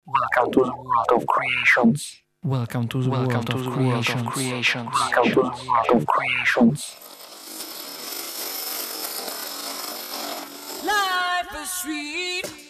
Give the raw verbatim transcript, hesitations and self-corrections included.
Welcome to the world of creations. Welcome to the Welcome world to of the world creations. of creations. Welcome to the world of creations. Life is sweet.